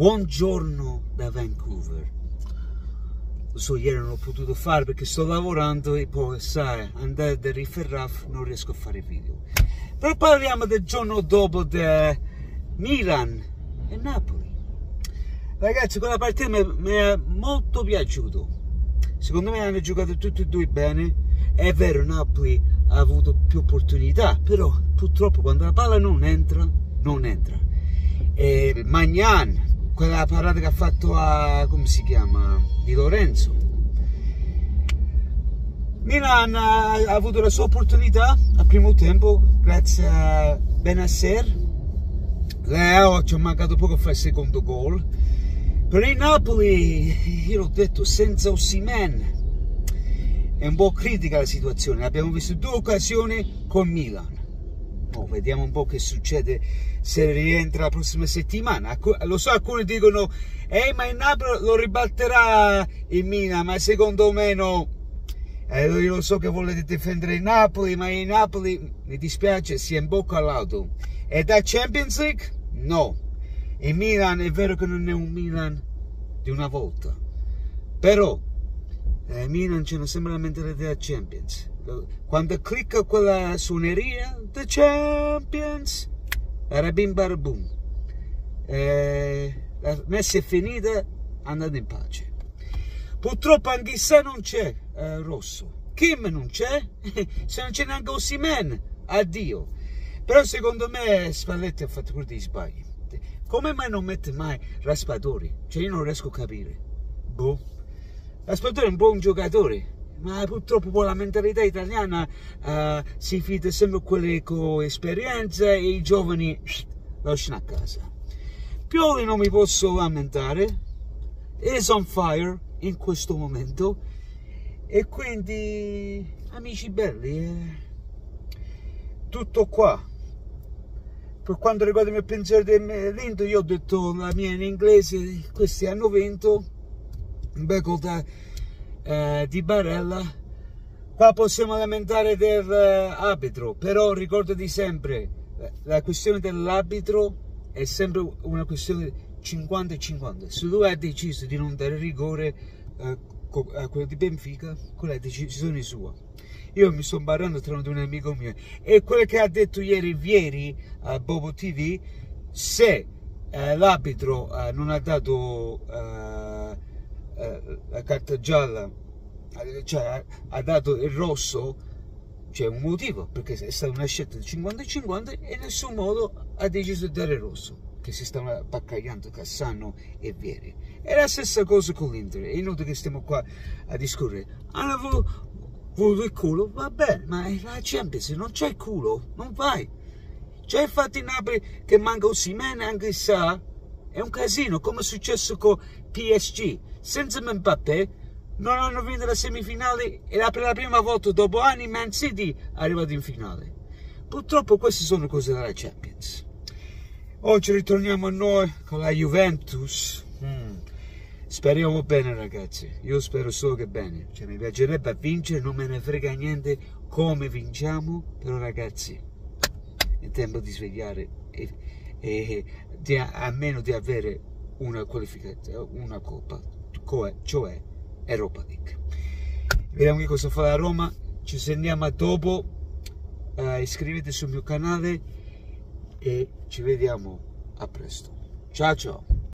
Buongiorno da Vancouver. Lo so, ieri non ho potuto fare perché sto lavorando e poi, sai, andare da Riferraf non riesco a fare video. Però parliamo del giorno dopo di Milan e Napoli. Ragazzi, quella partita mi è molto piaciuto. Secondo me hanno giocato tutti e due bene. È vero, Napoli ha avuto più opportunità, però purtroppo quando la palla non entra, non entra. E Maignan, quella parata che ha fatto a, come si chiama, Di Lorenzo. Milan ha avuto la sua opportunità al primo tempo grazie a Benasser. Leo ci è mancato poco a fare il secondo gol. Per il Napoli, io l'ho detto, senza Osimhen è un po' critica la situazione. Abbiamo visto due occasioni con Milan. Vediamo un po' che succede se rientra la prossima settimana. Lo so, alcuni dicono ma il Napoli lo ribalterà il Milan, ma secondo me no. Io lo so che volete difendere il Napoli, ma il Napoli, mi dispiace, si è in bocca all'auto. E da Champions League? No. Il Milan è vero che non è un Milan di una volta, però Milan c'è sempre la mentalità della Champions. Quando clicca quella suoneria, The Champions, arabim barabum, la messa è finita, andate in pace. Purtroppo anche se non c'è Rosso, Kim non c'è, se non c'è neanche Osimhen, addio. Però secondo me Spalletti ha fatto pure dei sbagli. Come mai non mette mai Raspadori? Cioè io non riesco a capire. Boh. Raspadori è un buon giocatore, ma purtroppo poi la mentalità italiana si fida sempre quelle con esperienza e i giovani lasciano a casa. Pioli non mi posso lamentare, is on fire in questo momento, e quindi amici belli, tutto qua. Per quanto riguarda il mio pensiero dell'Inter, io ho detto la mia in inglese, questi hanno vinto, un bel gol di Barella. Qua possiamo lamentare dell'arbitro, però ricordati sempre, la questione dell'arbitro è sempre una questione 50-50. Se lui ha deciso di non dare rigore a quello di Benfica, quella è decisione sua. Io mi sto parlando tra un amico mio, e quello che ha detto ieri Vieri a Bobo TV, se l'arbitro non ha dato la carta gialla, cioè ha dato il rosso, c'è un motivo, perché è stata una scelta di 50-50 e in nessun modo ha deciso di dare il rosso, che si stavano appaccagliando Cassano e Vieri. È la stessa cosa con l'Inter, è inutile che stiamo qua a discorrere. Hanno voluto il culo, va bene, ma la Champions non c'è il culo, non vai. C'è infatti Napoli che manca Osimhen, anche sa, è un casino, come è successo con PSG. Senza Mbappé non hanno vinto la semifinale e per la prima volta dopo anni Man City è arrivato in finale. Purtroppo queste sono cose della Champions. Oggi ritorniamo a noi con la Juventus. Speriamo bene, ragazzi, io spero solo che bene, cioè mi piacerebbe vincere, non me ne frega niente come vinciamo, però ragazzi è tempo di svegliare e almeno di avere una qualificazione, una coppa, cioè Europa League. Vediamo che cosa fa la Roma, ci sentiamo dopo, iscrivetevi sul mio canale e ci vediamo a presto. Ciao ciao!